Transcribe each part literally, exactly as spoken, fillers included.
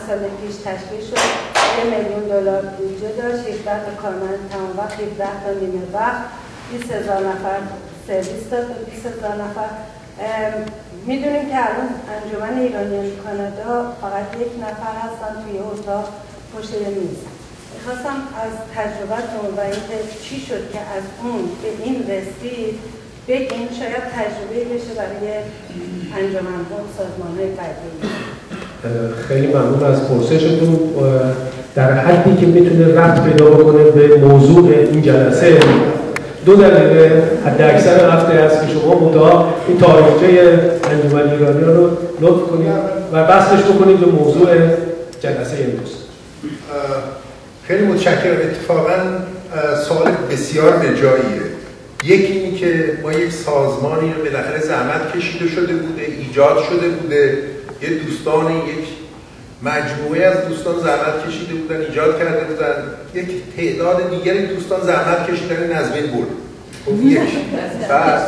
سال پیش تشکیل شد. یک میلیون دلار بودجه داشت، هجده تا کارمند تمام وقت، هفده تا نیمه وقت، بیست هزار نفر سرویس داد به بیست هزار نفر. میدونیم که الان انجمن ایرانیان کانادا فقط یک نفر هستن توی اتاق پشت میز. میخواستم از تجربتون و اینکه چی شد که از اون به این رسید بگیم، شاید تجربه بشه برای انجمن‌ها و سازمان‌های بعدی. خیلی ممنون از پرسشتون. در حدی که میتونه ربط پیدا بکنه به موضوع این جلسه، دو دقیقه حد اکثر هفته است که شما مدعا این تاریخچه انجمن ایرانیان رو لطف کنید و وصلش بکنید به موضوع جلسه امروز. خیلی متشکرم. اتفاقا سوال بسیار بجاییه. یکی اینی که ما یک سازمانی رو بالاخره زحمت کشیده شده بوده، ایجاد شده بوده، یه دوستان، یک مجموعه از دوستان زحمت کشیده بودن، ایجاد کرده بودن، یک تعداد دیگری دوستان زحمت کشیدن، این از بین برد. خب یک بس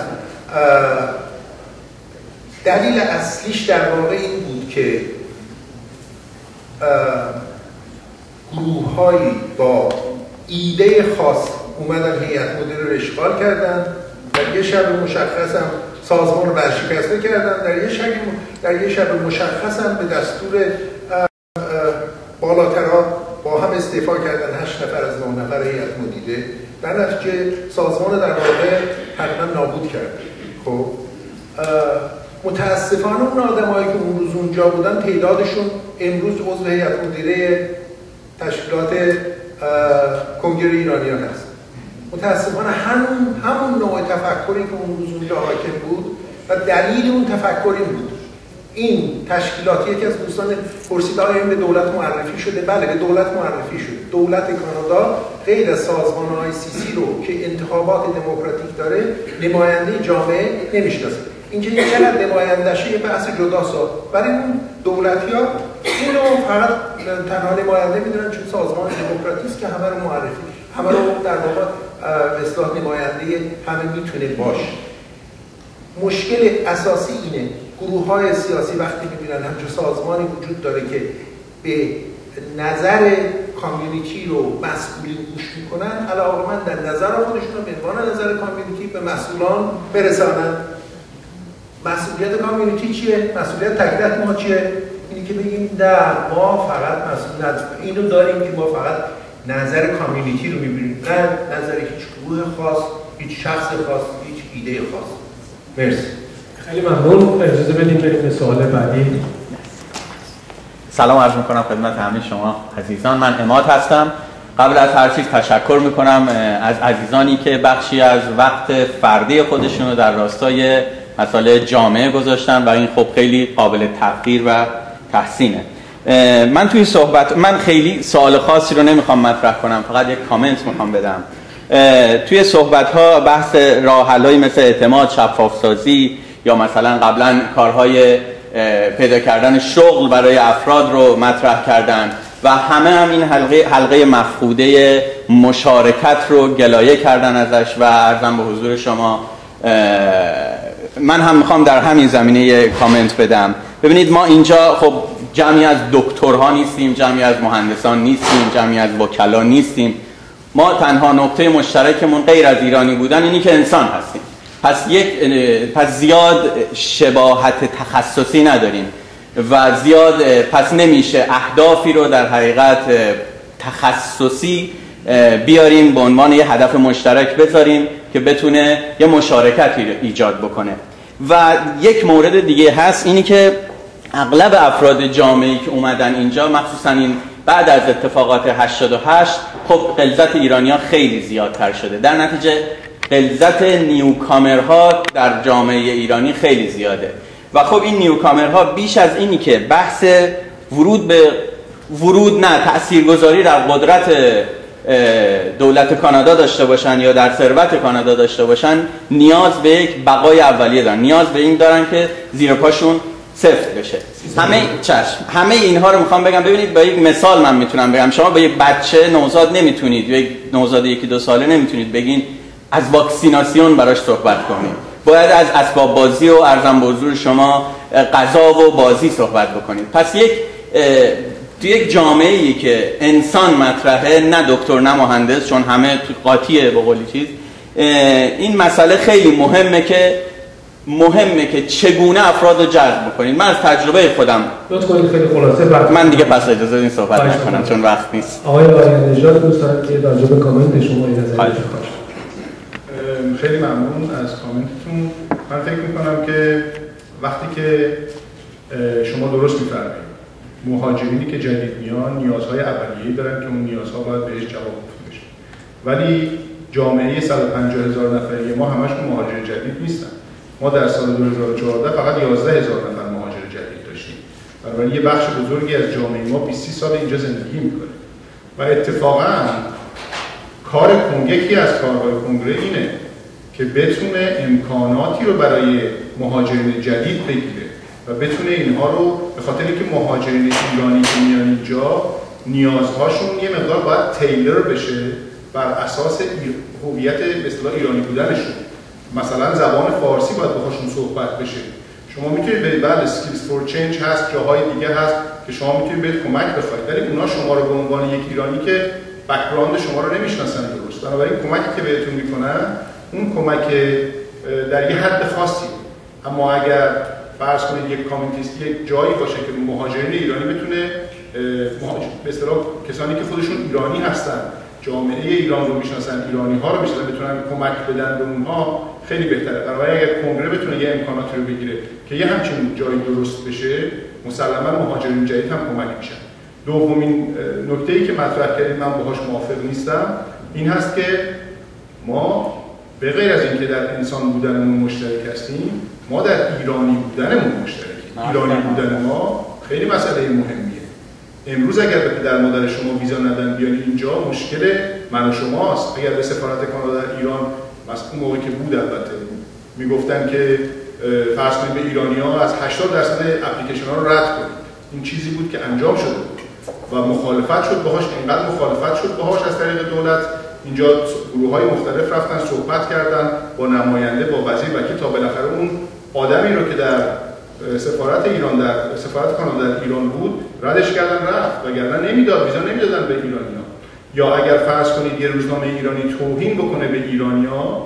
دلیل اصلیش در واقع این بود که گروه‌هایی با ایده خاص اومدن هیئت مدیره رو اشغال کردن، در یه شب مشخص هم سازمان رو برشکسته کردن، در یه شب در یه شب مشخص هم به دستور بالاترها با هم استعفا کردن هشت نفر از نه نفر هیئت مدیره. در نتیجه سازمان در واقع تقریبا نابود کرد. خب متاسفانه اون آدمایی که اون روز اونجا بودن تعدادشون امروز عضو هیئت مدیره تشکیلات کنگره ایرانیان هست. متاسفانه همون همون نوع تفکری که اون روز اونجا حاکم بود و دلیل اون تفکر این بود. این تشکیلات، یکی از دوستان پرسید آیا این به دولت معرفی شده؟ بله، به دولت معرفی شده. دولت کانادا غیر از سازمان آی سی سی رو که انتخابات دموکراتیک داره نماینده جامعه نمیشناسه. اینکه یک چقدر نمایندشه یه بحث جداست. برای اون دولتی‌ها اینو فقط تنها نماینده میدونن چون سازمان دموکراتیک که همه رو معرفی، همه رو در واقع به اصطلاح نماینده همه میتونه باشه. مشکل اساسی اینه گروه‌های سیاسی وقتی می‌بینن همچون سازمانی وجود داره که به نظر کامیونیتی رو مسئولین گوش میکنن، علاوه‌مند در نظر خودشون رو به عنوان نظر کامیونیتی به مسئولان برسانن. مسئولیت کامیونیتی چیه؟ مسئولیت تک تک ما چیه؟ اینی که بگیم نه ما فقط مسئولیت اینو داریم که ما فقط نظر کامیونیتی رو می‌بینیم، نه نظر هیچ گروه خاص، هیچ شخص خاص، هیچ ایده خاص. مرسی. خیلی ممنون. اجازه بدیم بریم به سوال بعدی. سلام عرض میکنم خدمت همه شما عزیزان. من عماد هستم. قبل از هر چیز تشکر میکنم از عزیزانی که بخشی از وقت فردی خودشون رو در راستای مسائل جامعه گذاشتن و این خب خیلی قابل تقدیر و تحسینه. من توی صحبت من خیلی سوال خاصی رو نمیخوام مطرح کنم، فقط یک کامنت میخوام بدم. توی صحبت ها بحث راه حل‌هایی مثل اعتماد، شفاف‌سازی یا مثلا قبلا کارهای پیدا کردن شغل برای افراد رو مطرح کردن و همه هم این حلقه حلقه مفقوده مشارکت رو گلایه کردن ازش و عرضم به حضور شما من هم میخوام در همین زمینه کامنت بدم. ببینید ما اینجا خب جمعی از دکترها نیستیم، جمعی از مهندسان نیستیم، جمعی از وکلا نیستیم. ما تنها نقطه مشترکمون غیر از ایرانی بودن اینی که انسان هستیم. پس یک پس زیاد شباهت تخصصی نداریم و زیاد پس نمیشه اهدافی رو در حقیقت تخصصی بیاریم به عنوان یه هدف مشترک بذاریم که بتونه یه مشارکتی ایجاد بکنه. و یک مورد دیگه هست اینی که اغلب افراد جامعه‌ای که اومدن اینجا مخصوصا این بعد از اتفاقات هشتاد و هشت خب غلظت ایرانیان خیلی زیادتر شده، در نتیجه غلظت نیوکامرها در جامعه ایرانی خیلی زیاده و خب این نیوکامرها بیش از اینی که بحث ورود به ورود نه تاثیرگذاری در قدرت دولت کانادا داشته باشن یا در ثروت کانادا داشته باشن، نیاز به یک بقای اولیه دارن، نیاز به این دارن که زیر پاشون سفت بشه. همه چشم همه اینها رو میخوام بگم. ببینید با یک مثال من میتونم بگم، شما با یک بچه نوزاد نمیتونید، یک نوزاد یکی دو ساله نمیتونید بگین از واکسیناسیون براش صحبت کنید، باید از اسباب بازی و ارزم به حضور شما غذا و بازی صحبت بکنید. پس یک تو یک جامعه‌ای که انسان مطرحه، نه دکتر نه مهندس، چون همه تو قاطیه به قولی چیز، این مسئله خیلی مهمه که مهمه که چگونه افراد رو جذب بکنید. من از تجربه خودم لطف کنید خیلی خلاصه بعد من دیگه پس اجازه این صحبت نکنم چون وقت نیست. آقای آریان نژاد دوست دارم که راجع به کامنت شما نظر بدید. خیلی ممنون از کامنتتون. من فکر میکنم که وقتی که شما درست میفرمایید مهاجرینی که جدید میان نیازهای اولیه‌ای دارن که اون نیازها باید بهش جواب بشه، ولی جامعه صد و پنجاه هزار نفری ما همشون مهاجر جدید نیستن. ما در سال دو هزار و چهارده فقط یازده هزار نفر مهاجر جدید داشتیم. بنابراین یه بخش بزرگی از جامعه ما بیست سال اینجا زندگی میکنه و اتفاقا کار کنگره، یکی از کارهای کنگره اینه که بتونه امکاناتی رو برای مهاجرین جدید بگیره و بتونه اینها رو، به خاطر اینکه مهاجرین ایرانی که میان اینجا نیازهاشون یه مقدار باید تیلر بشه بر اساس هویت به اصطلاح ایرانی بودنشون. مثلا زبان فارسی باید باهاشون صحبت بشه. شما میتونید برید بعد اسکیلز فور چنج هست، جاهای دیگه هست که شما میتونید برید کمک بخواید، ولی اونا شما رو به عنوان یک ایرانی که بک‌گراند شما رو نمیشناسن درست. بنابراین کمکی که بهتون میکنن اون کمک در یه حد خاصی، اما اگر فرض کنید یک کامیونیتی یک جایی باشه که مهاجرین ایرانی بتونه به اصطلاح کسانی که خودشون ایرانی هستن، جامعه ایران رو میشناسن، ایرانی ها رو میشناسن، بتونن کمک بدن به اونها، خیلی بهتره. بنابراین اگر کنگره بتونه یه امکاناتی رو بگیره که یه همچین جایی درست بشه، مسلما مهاجرین جدید هم کمک میشن. دومین نکته‌ای که مطرح کردید من باهاش موافق نیستم، این هست که ما به غیر از اینکه در انسان بودنمون مشترک هستیم، ما در ایرانی بودنمون مشترکیم. ایرانی بودن ما خیلی مسئله مهمیه. امروز اگر به پدر مادر شما ویزا ندن بیان اینجا، مشکل من و شماست. اگر به سفارت کانادا در ایران مثلا اون موقعی که بود البته میگفتن که فرض کنید به ایرانی‌ها از هشتاد درصد اپلیکیشن‌ها رو رد کنید، این چیزی بود که انجام شده بود و مخالفت شد باهاش، اینقدر مخالفت شد باهاش از طریق دولت. اینجا گروه‌های مختلف رفتن صحبت کردن با نماینده، با وزیر وکیل، تا بالاخره اون آدمی رو که در سفارت ایران در سفارت کانادا در ایران بود ردش کردن رفت، وگرنه نمیداد، ویزا نمیدادن به ایرانی‌ها. یا اگر فرض کنید یه روزنامه ایرانی توهین بکنه به ایرانی‌ها،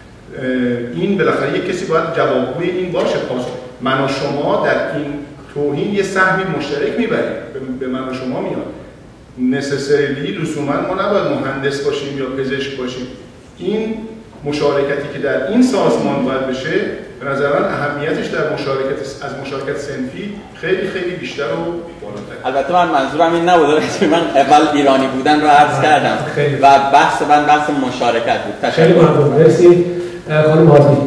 این بالاخره یک کسی باید جوابگوی این باشه. پس من و شما در این توهین یه سهمی مشترک میبریم، به من و شما میاد. نسسریلی لزوما ما نباید مهندس باشیم یا پزشک باشیم. این مشارکتی که در این سازمان باید بشه، به نظر من اهمیتش در مشارکت از مشارکت صنفی خیلی خیلی بیشتر و بالاتر. البته من منظورم این نبود که من اول ایرانی بودن رو عرض کردم و بحث من بحث مشارکت بود. تشکر ممنون. مرسی خانم هادی.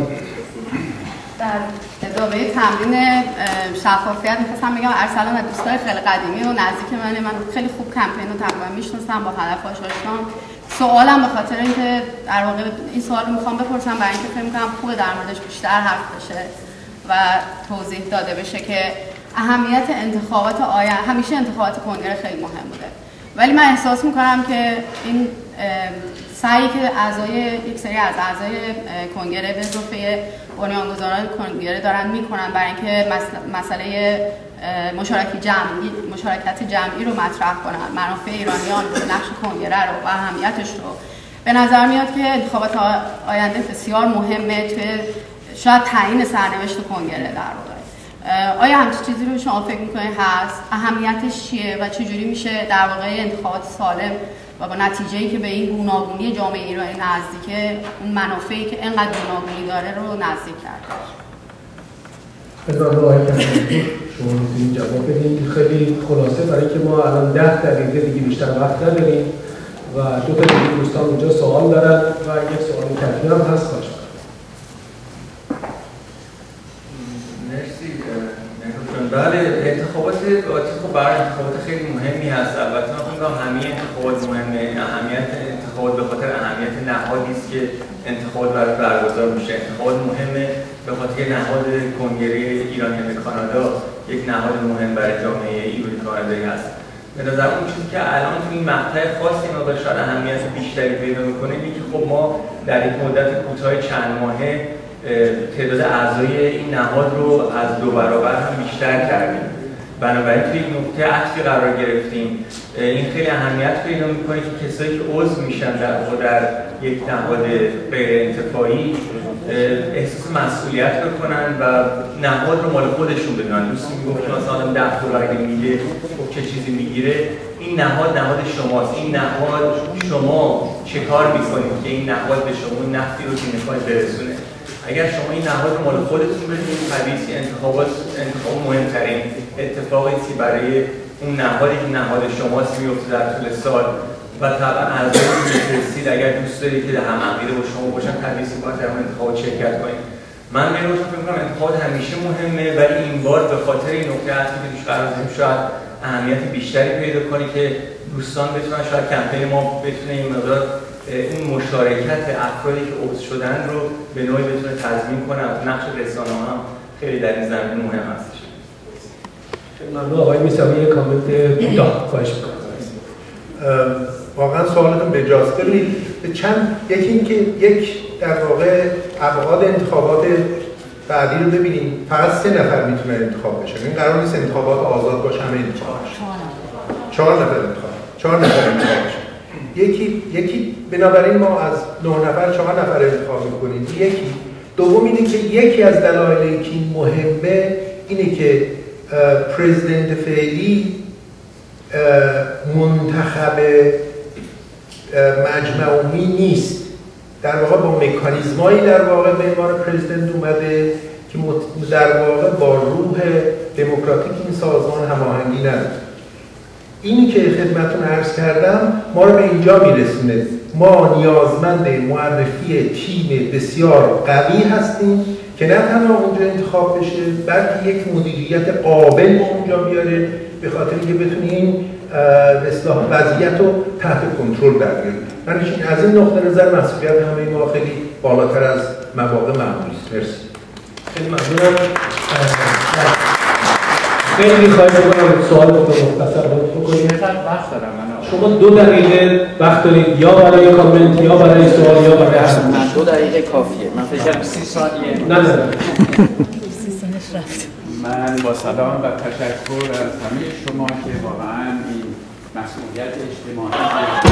در ادامه تمرین شفافیت می‌خواستم بگم ارسلان از دوستای خیلی قدیمی و نزدیک منه. من خیلی خوب کمپین رو تقریبا میشناسم، با هدفاش آشنام. سوالم به خاطر اینکه در واقع این سوال رو میخوام بپرسم برای اینکه فکر می‌کنم خوبه در موردش بیشتر حرف بشه و توضیح داده بشه که اهمیت انتخابات آینده، همیشه انتخابات کنگره خیلی مهم بوده، ولی من احساس می‌کنم که این سعی که اعضای یک سری از اعضای کنگره به اضافه بنیانگذاران کنگره دارن میکنن برای اینکه مسئله مشارکت جمعی مشارکت جمعی رو مطرح کنن، منافع ایرانیان رو، نقش کنگره رو و اهمیتش رو، به نظر میاد که انتخابات آینده بسیار مهمه توی شاید تعیین سرنوشت کنگره در واقع. آیا همچین چیزی رو شما فکر میکنید هست؟ اهمیتش چیه و چجوری میشه در واقع انتخابات سالم و با نتیجه‌ای که به این گوناگونی جامعه ایرانی نزدیکه، اون منافعی که اینقدر گوناگونی داره رو نزدیک کرد؟ خدمت آقای کمالی شما میتونید جواب بدین خیلی خلاصه، برای که ما الان ده دقیقه دیگه بیشتر وقت نداریم و دو تا دیگه دوستان اونجا سوال دارن و یک سوال تکمیل هم هست. باشه مرسی. بله، انتخابات آتی خب برای انتخابات خیلی مهمی هست. البته من میگم همه انتخابات مهمه. اهمیت انتخابات به خاطر اهمیت نهادی است که انتخابات برای برگزار میشه. انتخابات مهمه به خاطر نهاد کنگره ایرانیان کانادا یک نهاد مهم برای جامعه ایرانی کانادایی هست. به نظر اون چیزی که الان تو این مقطع خاصی ما شاید اهمیت بیشتری پیدا میکنه اینه که خب ما در یک مدت کوتاه چند ماهه تعداد اعضای این نهاد رو از دو برابر هم بیشتر کردیم بنابراین توی یک نقطه عطفی قرار گرفتیم. این خیلی اهمیت پیدا میکنه که کسایی که عضو میشن در در یک نهاد غیر انتفاعی احساس مسئولیت بکنن و نهاد رو مال خودشون بدونن. دوست میگفت که مثلا آدم ده دلار اگه میگه خب چه چیزی میگیره، این نهاد نهاد شماست. این نهاد شما چه کار میکنید که این نهاد به شما نفتی رو که میخواید برسونه. اگر شما این نهاد رو مال خودتون بدونید، طبیعی انتخابات انتخاب مهمترین اتفاقی که برای اون نهادی که نهاد شماست میفته در طول سال و طبعا اعضایی که می‌فرستید اگر دوست دارید که هم عقیده با شما باشن طبیعی باید در اون انتخابات شرکت کنید. من می‌روشم فکر می‌کنم انتخابات همیشه مهمه، ولی این بار به خاطر این نکته هستی که توش قرار داریم شاید اهمیت بیشتری پیدا کنه که دوستان بتونن، شاید کمپین ما بتونه این مقدار این مشارکت افرادی که عضو شدن رو به نوعی بتونه تضمین کنه. نقش رسانه‌ها هم خیلی در این زمینه مهم هستش. ممنون. آقای میثاقی یک کامنت کوتاه خواهش می‌کنم. واقعا سوالتون بجاست. ببینید چند یکی این که یک در واقع ابعاد انتخابات بعدی رو ببینیم. فقط سه نفر میتونن انتخاب بشن. این قرار نیست انتخابات آزاد باشه، همه انتخاب بشن. چهار نفر انتخاب. چهار نفر انتخاب بشن. یکی یکی بنابراین ما از نه نفر چهار نفر انتخاب می‌کنیم. یکی دوم اینه که یکی از دلایلی که این مهمه اینه که پرزیدنت فعلی منتخب مجمعی نیست. در واقع با مکانیزمایی در واقع به عنوان پرزیدنت اومده که در واقع با روح دموکراتیک این سازمان هماهنگی نداره. اینی که خدمتتون عرض کردم ما رو به اینجا میرسونه. ما نیازمند معرفی تیم بسیار قوی هستیم که نه تنها اونجا انتخاب بشه بلکه یک مدیریت قابل اونجا بیاره، به خاطر اینکه بتونیم اصلاح وضعیت رو تحت کنترل در بیاریم. من از این نقطه نظر مسئولیت همه ما خیلی بالاتر از مواقع معمولی است. مرسی. خیلی ممنونم. خیلی خواهش می‌کنم سوال رو به مختصر بکنید. وقت دارم من. شما دو دقیقه وقت دارید یا برای کامنت یا برای سوال یا برای حرف. من دو دقیقه کافیه. من فکر کنم سی ثانیه. نه نه. من با سلام و تشکر از همه شما که واقعا این مسئولیت اجتماعی